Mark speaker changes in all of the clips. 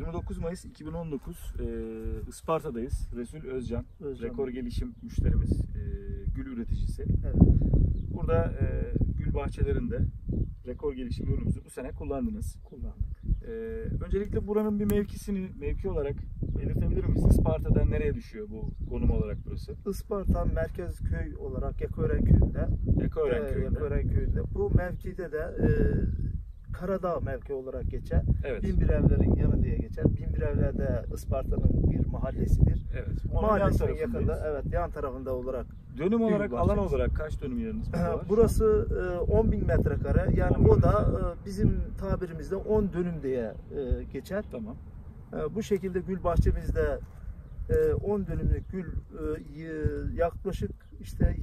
Speaker 1: 29 Mayıs 2019 Isparta'dayız. Resul Özcan,
Speaker 2: Özcan
Speaker 1: rekor gelişim müşterimiz, gül üreticisi.
Speaker 2: Evet.
Speaker 1: Burada gül bahçelerinde rekor gelişim ürünümüzü bu sene kullandınız.
Speaker 2: Kullandık.
Speaker 1: Öncelikle buranın bir mevki olarak belirtebilir miyiz? Isparta'dan nereye düşüyor bu konum olarak burası?
Speaker 2: Isparta merkez köy olarak Yakören köyünde.
Speaker 1: Yakören köyünde.
Speaker 2: Bu mevkide de Karadağ mevki olarak geçer.
Speaker 1: Evet.
Speaker 2: Binbirevlerin yanı diye geçer. Binbirevler de Isparta'nın bir mahallesidir.
Speaker 1: Evet.
Speaker 2: Mahallesinin yakında, evet, yan tarafında olarak.
Speaker 1: Dönüm olarak, alan olarak kaç dönüm yeriniz var?
Speaker 2: Burası 10.000 metrekare. Yani o da bizim tabirimizde 10 dönüm diye geçer.
Speaker 1: Tamam.
Speaker 2: Bu şekilde gül bahçemizde 10 dönümlük gül yaklaşık işte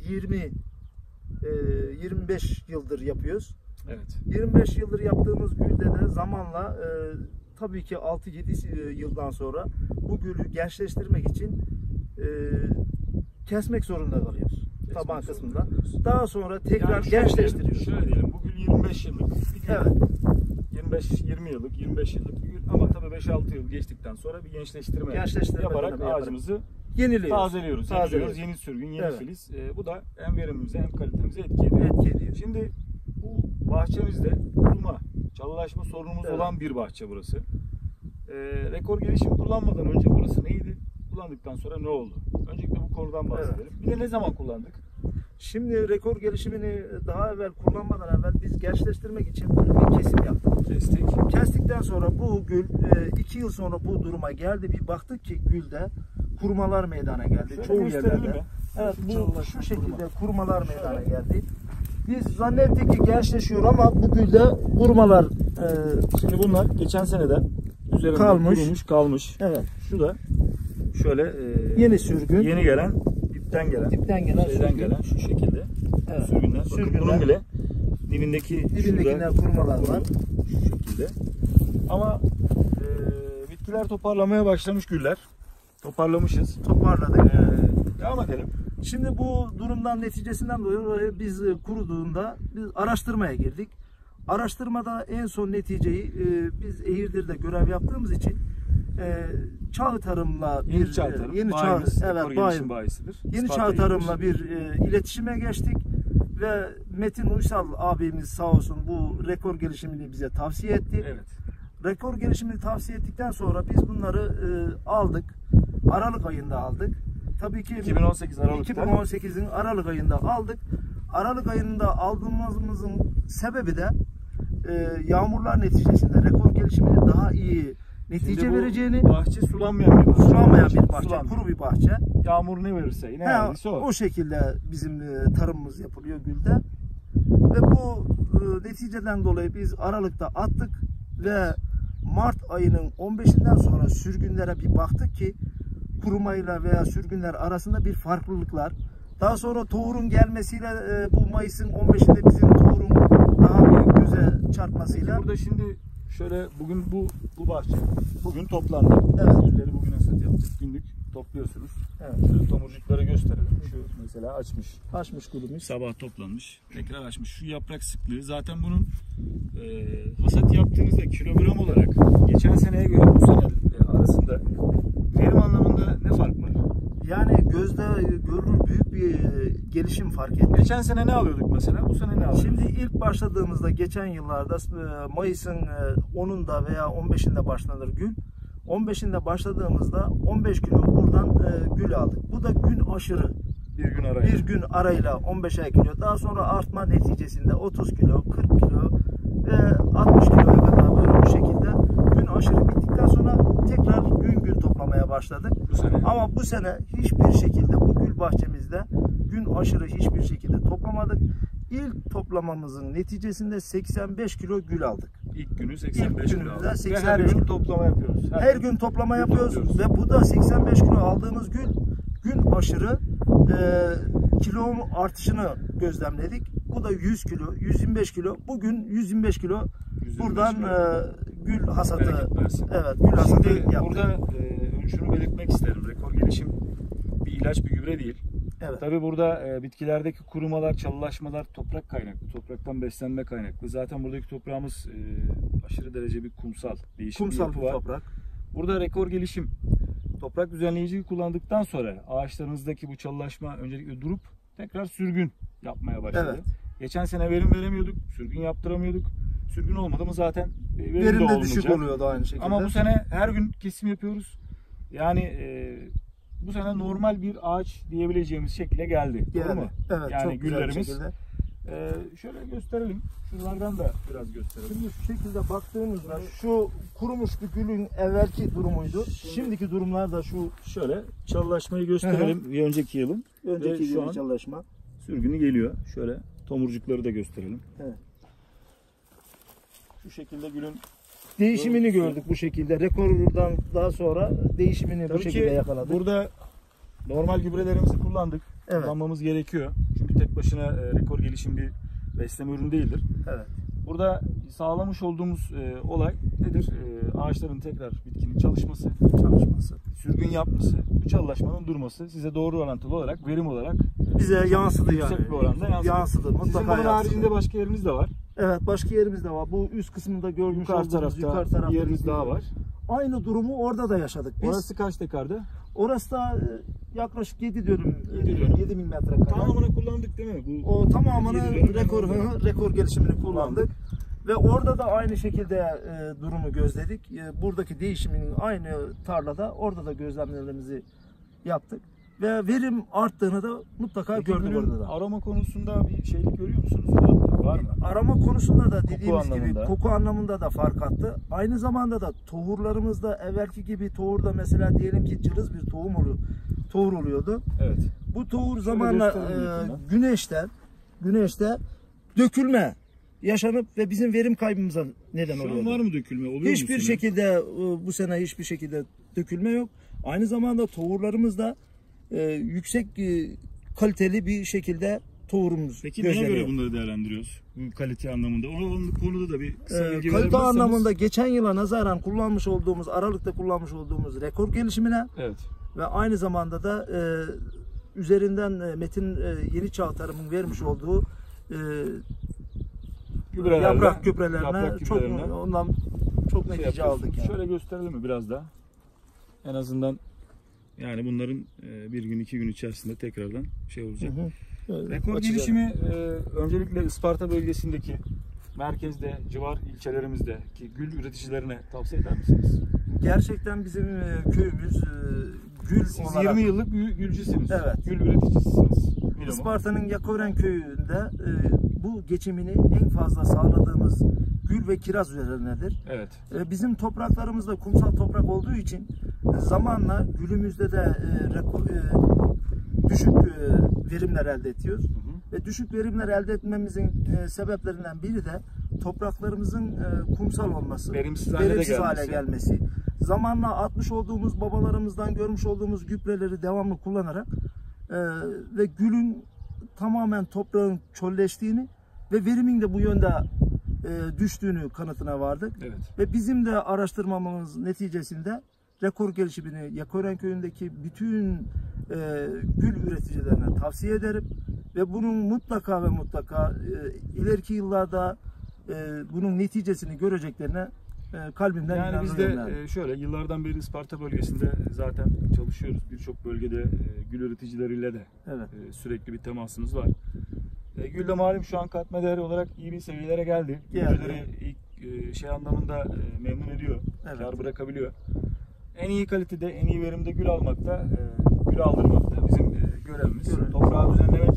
Speaker 2: 25 yıldır yapıyoruz.
Speaker 1: Evet.
Speaker 2: 25 yıldır yaptığımız gülde de zamanla tabii ki 6-7 yıldan sonra bu gülü gençleştirmek için kesmek zorunda kalıyoruz. Taban kısmında. Daha sonra tekrar
Speaker 1: yani
Speaker 2: gençleştiriyoruz.
Speaker 1: Şöyle diyelim, bu gül 25 yıllık bir gül.
Speaker 2: Evet.
Speaker 1: 20 yıllık, 25 yıllık bir gül ama tabii 5-6 yıl geçtikten sonra bir gençleştirme yaparak ağacımızı tazeliyoruz. Yeni sürgün, yeni filiz. Bu da hem verimimize hem kalitemize etki ediyor. Şimdi bu bahçemizde kuruma, çalılaşma sorunumuz olan bir bahçe burası. Rekor gelişim kullanmadan önce burası neydi? Kullandıktan sonra ne oldu? Öncelikle bu konudan bahsedelim. Bir de ne zaman kullandık?
Speaker 2: Şimdi rekor gelişimini daha evvel kullanmadan evvel biz gençleştirmek için bir kesim yaptık. Kestikten sonra bu gül 2 yıl sonra bu duruma geldi. Bir baktık ki gülde kurumalar meydana geldi.
Speaker 1: Şöyle
Speaker 2: çoğu yerlerde. Evet, bu şu şekilde kurumalar meydana geldi. Biz zannettik ki gençleşiyor ama bu gülde kurumalar
Speaker 1: şimdi bunlar geçen seneden üzerinde kalmış.
Speaker 2: Evet.
Speaker 1: Şu da şöyle
Speaker 2: yeni sürgün.
Speaker 1: Yeni gelen, dipten gelen şu şekilde. Evet. Sürgünler. Bunun bile dibindekinden
Speaker 2: kurumalar var.
Speaker 1: Şu şekilde. Ama bitkiler toparlamaya başlamış, güller. Toparlamışız.
Speaker 2: Toparladık.
Speaker 1: Devam edelim.
Speaker 2: Şimdi bu durumdan neticesinden dolayı biz kuruduğunda biz araştırmaya girdik. Araştırmada en son neticeyi biz Eğirdir'de görev yaptığımız için Çağ Tarım'la Yeni Çağ Tarım'la bir iletişime geçtik ve Metin Uysal abimiz sağ olsun bu rekor gelişimini bize tavsiye etti.
Speaker 1: Evet.
Speaker 2: Rekor gelişimini tavsiye ettikten sonra biz bunları aldık. Aralık ayında aldık. Tabii ki 2018'in Aralık ayında aldık. Aralık ayında aldığımızın sebebi de yağmurlar neticesinde rekor gelişimini daha iyi netice vereceğini.
Speaker 1: Bahçe sulanmayan bir bahçe.
Speaker 2: Kuru bir bahçe.
Speaker 1: Yağmur ne verirse yine verdiyse o.
Speaker 2: O şekilde bizim tarımımız yapılıyor gülde. Ve bu neticeden dolayı biz Aralık'ta attık ve Mart ayının 15'inden sonra sürgünlere bir baktık ki kurumayla veya sürgünler arasında bir farklılıklar. Daha sonra tohurun gelmesiyle bu Mayıs'ın 15'inde bizim tohurun daha büyük göze çarpmasıyla.
Speaker 1: Burada şimdi şöyle bugün bu bahçe bugün toplandı.
Speaker 2: Evet.
Speaker 1: Gülleri bugün hasat yaptık. Günlük topluyorsunuz.
Speaker 2: Evet.
Speaker 1: Şöyle tomurcukları gösterelim. Şu mesela
Speaker 2: açmış gülümüz.
Speaker 1: Sabah toplanmış. Tekrar açmış. Şu yaprak sıklığı zaten bunun hasat yaptığınızda kilogram olarak geçen seneye göre bu sene arasında verim anlamında ne fark var?
Speaker 2: Yani gözde görülür büyük bir gelişim fark ettik.
Speaker 1: Geçen sene ne alıyorduk mesela? Bu sene ne alıyoruz?
Speaker 2: Şimdi ilk başladığımızda geçen yıllarda Mayıs'ın 10'unda veya 15'inde başlanır gül. 15'inde başladığımızda 15 kilo buradan gül aldık. Bu da gün aşırı. Bir gün arayla 15'er kilo. Daha sonra artma neticesinde 30 kilo, 40 kilo ve 60 kiloya kadar böyle bu şekilde gün aşırı bittikten sonra tekrar gün toplamaya başladık. Ama bu sene hiçbir şekilde bu gül bahçemizde gün aşırı hiçbir şekilde toplamadık. İlk toplamamızın neticesinde 85 kilo gül aldık.
Speaker 1: İlk günü 85 kilo aldık.
Speaker 2: 85
Speaker 1: ve her gün toplama yapıyoruz.
Speaker 2: Her gün toplama yapıyoruz ve bu da 85 kilo aldığımız gün aşırı kilo artışını gözlemledik. Bu da 100 kilo, 125 kilo. Bugün 125 kilo buradan gül hasatı. Evet, gül hasatı yaptık.
Speaker 1: Burada şunu belirtmek isterim. Rekor gelişim bir ilaç, bir gübre değil.
Speaker 2: Evet.
Speaker 1: Tabii burada bitkilerdeki kurumalar, çalılaşmalar toprak kaynaklı, topraktan beslenme kaynaklı. Zaten buradaki toprağımız aşırı derece bir kumsal, değişik bir yapı var.
Speaker 2: Toprak.
Speaker 1: Burada rekor gelişim toprak düzenleyiciyi kullandıktan sonra ağaçlarınızdaki bu çalılaşma öncelikle durup tekrar sürgün yapmaya başladı.
Speaker 2: Evet.
Speaker 1: Geçen sene verim veremiyorduk, sürgün yaptıramıyorduk. Sürgün olmadı mı zaten verim de
Speaker 2: de düşük oluyordu aynı şekilde.
Speaker 1: Ama bu sene her gün kesim yapıyoruz. Yani bu sene normal bir ağaç diyebileceğimiz şekilde geldi. Doğru mu?
Speaker 2: Evet,
Speaker 1: yani
Speaker 2: çok
Speaker 1: güllerimiz.
Speaker 2: güzel bir şekilde.
Speaker 1: Şöyle gösterelim. Şuralardan da biraz gösterelim.
Speaker 2: Şimdi şu şekilde baktığımızda şu kurumuş bir gülün evvelki durumuydu. Şimdiki durumlar da şu.
Speaker 1: Şöyle çalılaşmayı gösterelim. Bir önceki yılın.
Speaker 2: Önceki
Speaker 1: şu
Speaker 2: yılın
Speaker 1: an
Speaker 2: çalışma.
Speaker 1: sürgünü geliyor. Şöyle tomurcukları da gösterelim.
Speaker 2: Evet.
Speaker 1: Şu şekilde gülün
Speaker 2: Değişimini gördük bu şekilde. Rekordan daha sonra değişimini bu şekilde yakaladık.
Speaker 1: Burada normal gübrelerimizi kullandık.
Speaker 2: Evet.
Speaker 1: Kullanmamız gerekiyor. Çünkü tek başına rekor gelişim bir besleme ürünü değildir.
Speaker 2: Evet.
Speaker 1: Burada sağlamış olduğumuz olay nedir? Ağaçların tekrar bitkinin çalışması, sürgün yapması, bu çalılaşmanın durması size doğru orantılı olarak, verim olarak
Speaker 2: bize yansıdı
Speaker 1: yüksek
Speaker 2: yani.
Speaker 1: bir oranda yansıdı.
Speaker 2: Mutlaka
Speaker 1: Sizin bunun haricinde başka yeriniz de var.
Speaker 2: Evet, başka yerimiz de var. Bu üst kısmında görmüş
Speaker 1: Yukarı
Speaker 2: olduğunuz
Speaker 1: tarafta bir yeriniz daha var.
Speaker 2: Aynı durumu orada da yaşadık biz.
Speaker 1: Orası kaç dekardı?
Speaker 2: Orası da yaklaşık 7 dönüm,
Speaker 1: 7.000
Speaker 2: metrekare.
Speaker 1: Tamamını kullandık değil mi?
Speaker 2: O tamamını rekor gelişimini kullandık. Ve orada da aynı şekilde durumu gözledik. Buradaki değişimin aynı tarlada orada da gözlemlerimizi yaptık. Ve verim arttığını da mutlaka gördük orada da.
Speaker 1: Aroma konusunda bir şeylik görüyor musunuz? Var mı?
Speaker 2: Aroma konusunda da dediğimiz gibi koku anlamında da fark attı. Aynı zamanda da tohurlarımızda evvelki gibi tohurda mesela diyelim ki cılız bir tohur oluyordu.
Speaker 1: Evet.
Speaker 2: Bu tohur zamanla güneşte dökülme yaşanıp ve bizim verim kaybımıza neden oluyor.
Speaker 1: Şu an var mı dökülme? Oluyor
Speaker 2: hiçbir şekilde bu sene hiçbir şekilde dökülme yok. Aynı zamanda tohurlarımız da yüksek kaliteli bir şekilde tohurumuz.
Speaker 1: Peki neye göre bunları değerlendiriyoruz? Bu kalite anlamında. Onun konuda da bir
Speaker 2: kalite anlamında geçen yıla nazaran Aralık'ta kullanmış olduğumuz rekor gelişimine ve aynı zamanda da üzerinden Metin Yeni Çağ Tarım'ın vermiş olduğu yaprak gübrelerine ondan çok netice aldık. Yani.
Speaker 1: Şöyle gösterelim mi biraz daha? En azından yani bunların bir gün 2 gün içerisinde tekrardan şey olacak. Rekor gelişimi öncelikle Isparta bölgesindeki merkezde, civar ilçelerimizdeki gül üreticilerine tavsiye eder misiniz?
Speaker 2: Gerçekten bizim köyümüz gül
Speaker 1: Siz
Speaker 2: olarak
Speaker 1: 20 yıllık gülcüsünüz.
Speaker 2: Evet.
Speaker 1: Gül üreticisiniz.
Speaker 2: Isparta'nın Yakoren köyünde bu geçimini en fazla sağladığımız gül ve kiraz üzerinedir.
Speaker 1: Evet.
Speaker 2: Bizim topraklarımızda kumsal toprak olduğu için zamanla gülümüzde de düşük verimler elde ediyoruz. Ve düşük verimler elde etmemizin sebeplerinden biri de topraklarımızın kumsal olması, verimsiz hale gelmesi. Zamanla atmış olduğumuz, babalarımızdan görmüş olduğumuz gübreleri devamlı kullanarak ve gülün tamamen toprağın çölleştiğini ve verimin de bu yönde düştüğünü kanıtına vardık.
Speaker 1: Evet.
Speaker 2: Ve bizim de araştırmamız neticesinde rekor gelişimini Yakoren köyündeki bütün gül üreticilerine tavsiye ederim. Ve bunun mutlaka ve mutlaka ileriki yıllarda bunun neticesini göreceklerine kalbimden
Speaker 1: yani biz de şöyle yıllardan beri Isparta bölgesinde zaten çalışıyoruz. Birçok bölgede gül üreticileriyle de sürekli bir temasımız var. Gül de malum şu an katma değeri olarak iyi bir seviyelere geldi. Gülleri ilk şey anlamında memnun ediyor. Kar bırakabiliyor. En iyi kalitede, en iyi verimde gül almakta, gül aldırmak da bizim görevimiz. Toprağı düzenlemek.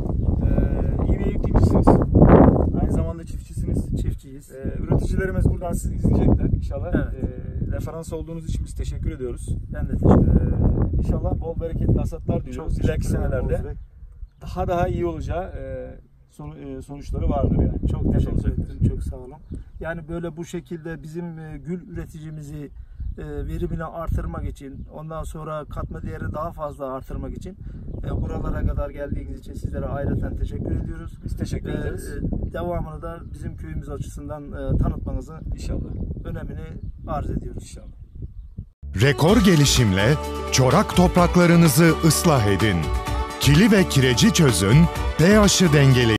Speaker 1: İyi bir eğitimcisiniz. Aynı zamanda çiftçisiniz.
Speaker 2: Çiftçiyiz.
Speaker 1: Üreticilerimiz buradan sizi izleyecekler inşallah. Referans olduğunuz için biz teşekkür ediyoruz.
Speaker 2: Ben de teşekkür ederim.
Speaker 1: İnşallah bol bereketli hasatlar diliyoruz. İleriki senelerde daha iyi olacağı sonuçları vardır yani.
Speaker 2: Çok teşekkür ederim. Çok sağ olun. Yani böyle bu şekilde bizim gül üreticimizi verimini artırmak için, ondan sonra katma değeri daha fazla artırmak için buralara kadar geldiğiniz için sizlere ayrıca teşekkür ediyoruz.
Speaker 1: Biz teşekkür ederiz.
Speaker 2: Devamını da bizim köyümüz açısından tanıtmanızı
Speaker 1: inşallah
Speaker 2: önemini arz ediyoruz.
Speaker 1: İnşallah.
Speaker 3: Rekor gelişimle çorak topraklarınızı ıslah edin. Kili ve kireci çözün, pH'ı dengeleyin.